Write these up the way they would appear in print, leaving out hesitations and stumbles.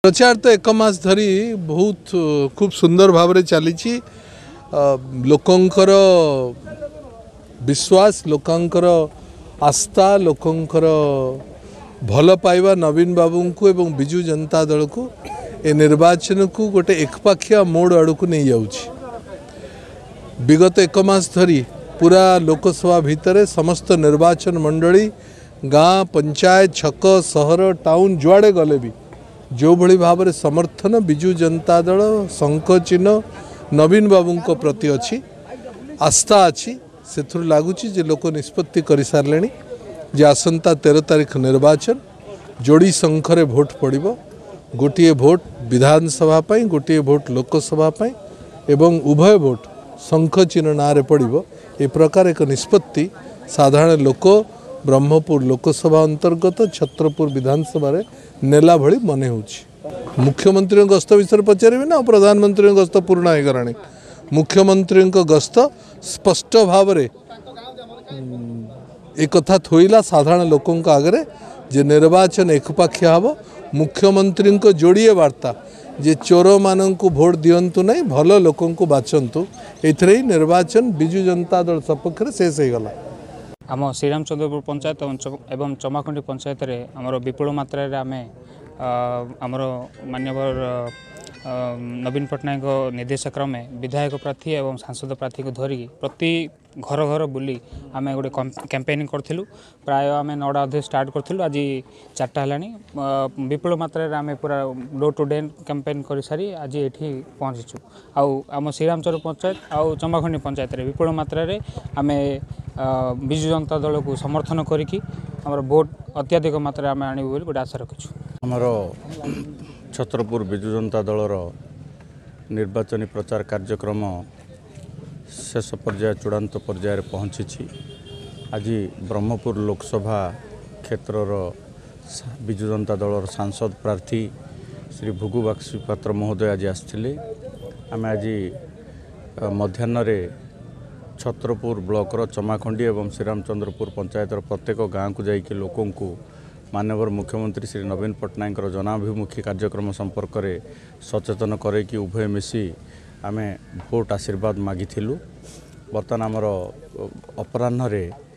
प्रचार तो एक मास धरी बहुत खूब सुंदर भाव में चली लोकंकर विश्वास लोकंकर आस्था लोकंकर भल पाइबा नवीन बाबू को एवं बिजु जनता दल को ए निर्वाचन को गोटे एकपाखिया मोड़ आड़ को नहीं जाऊँगी। विगत एक मास धरी पूरा लोकसभा भितर समस्त निर्वाचन मंडली गाँ पंचायत छक सहर टाउन जुआड़े गले भी जो भली भाव में समर्थन बिजु जनता दल शंख चिन्ह नवीन बाबू को प्रति अच्छी आस्था अच्छी से लगुच लोक निष्पत्ति कर सारे जे आसंता 13 तारीख निर्वाचन जोड़ी संख्य भोट पड़ो गोटे भोट विधानसभा गोटे भोट लोकसभा एवं उभय भोट शंख चिन्ह ना पड़ो ए प्रकार एक निष्पत्ति साधारण लोक ब्रह्मपुर लोकसभा अंतर्गत छत्रपुर विधानसभा नेला भली मने होछि। मुख्यमंत्री गस्त विषय पचारे ना प्रधानमंत्री गस्त पूर्ण हो गलानी। मुख्यमंत्री गस्त स्पष्ट भाव में एक कथा थोइला साधारण लोकों आगे जे निर्वाचन एकपाखिया हम मुख्यमंत्री जोड़िए वार्ता जे चोर मान को भोट दिंतु नहीं भल लोकों को बाछंतु एथरे निर्वाचन बिजु जनता दल सपक्ष शेष हो गला। आम श्रीरामचंद्रपुर पंचायत एवं चमाखुंडी पंचायत रे आमर विपुल मात्रा रे आमे आमर मान्यवर नवीन पट्टनायक निर्देश क्रमे विधायक प्रार्थी एवं सांसद प्रार्थी को धरिकी प्रति घर घर बुली आम गोटे कैंपेनिंग करूँ प्राय आम 9टा अधे स्टार्ट करूँ आज 4टा है विपुल मात्रा आम पूरा डोर टू डोर कैंपेन कर सारी आज ये पहुँचीचु आम श्रीरामचंद्र पंचायत आउ चमाखुंडी पंचायत रे विपुल मात्रा आम बिजु जनता दल को समर्थन करिकी हमर वोट अत्याधिक मात्रा आम आणबू बोली गोटे आशा रखिछु। हमर छत्रपुर बिजु जनता दलर निर्वाचन प्रचार कार्यक्रम शेष पर्याय चूड़ांत पर्यायर पहुँची। आज ब्रह्मपुर लोकसभा क्षेत्रर बिजु जनता दलर सांसद प्रार्थी श्री भुगु बाक्सी पात्र महोदय आज आसथिले। आम आज मध्याह्न छत्रपुर ब्लॉकर चमाखंडी एवं श्रीरामचंद्रपुर पंचायतर प्रत्येक गाँव को जाइए लोकों को माननीय मुख्यमंत्री श्री नवीन पट्टनायक जनाभिमुखी कार्यक्रम संपर्क में सचेतन करैकि उभय मिसी आम भोट आशीर्वाद मागिथिलु। बर्तमान आमर अपराह्न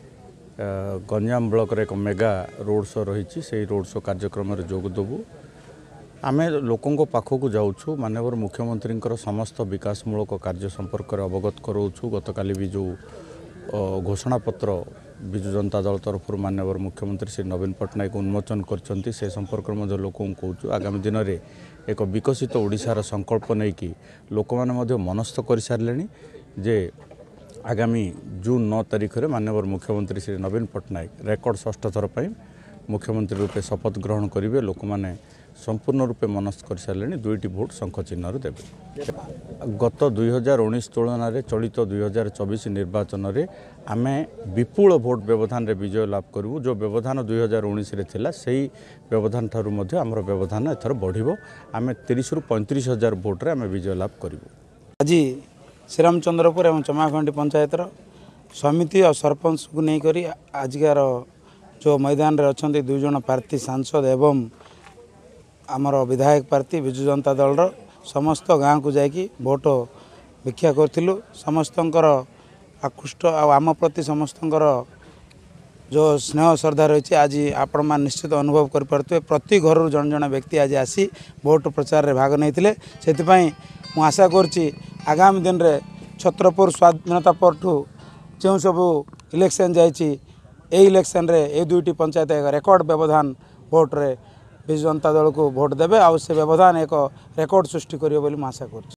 गंजाम ब्लॉक एक मेगा रोड शो रही से रोड शो कार्यक्रम जोग देवु। आम लोकों पाखक जाऊँ माननीय मुख्यमंत्री समस्त विकासमूलक कार्य संपर्क में अवगत कराऊँ। गतकाली भी जो घोषणा पत्र बिजु जनता दल तरफ माननीय मुख्यमंत्री श्री नवीन पट्टनायक उन्मोचन करछंती से संपर्क में लोकों कहूँ आगामी दिन में एक विकसित ओडिशार संकल्प नहीं कि लोक मैंने मनस्थ कर सारे जे आगामी जून 9 तारीख में माननीय मुख्यमंत्री श्री नवीन पट्टनायक रेकर्ड 6ठ थर पर मुख्यमंत्री रूपे शपथ ग्रहण करेंगे। लोक मैंने संपूर्ण रूपे मनस्थ कर सारे 2टी भोट शंख चिन्ह देवे। गत 2019 तुलन चलित 2024 निर्वाचन में आम विपुल भोट व्यवधान रे विजय लाभ करूँ। जो व्यवधान 2019 रे थिला सही व्यवधान ठारू मध्य आमर व्यवधान एथर बढ़िबो। आम 30 रु 35 हजार भोट रे आम विजय लाभ करूँ। आज श्रीरामचंद्रपुर एवं चमाखंडी पंचायतर समिति और सरपंच को नहीं करी आजकार जो मैदान रे अछंती 2 जन प्रार्थी सांसद एवं आमर विधायक प्रार्थी बिजु जनता दल समस्त गाँव को जाकि भोट भिक्षा करूँ। समस्तंकर आकृष्ट आम प्रति समस्तंकर जो स्नेह श्रद्धा रही आज आपण मान निश्चित अनुभव कर प्रति घर जन जन व्यक्ति आज आसी भोट प्रचार रे भाग नहीं मु आशा करुच्ची आगामी दिन रे छत्रपुर स्वाधीनता परठू जो सबू इलेक्शन जाइए इलेक्शन रे ए 2टी पंचायत एक रेकर्ड व्यवधान भोट रे बिजु जनता दल को भोट देवे आ से व्यवधान एक रेकर्ड सृष्टि करियो बोली आशा कर।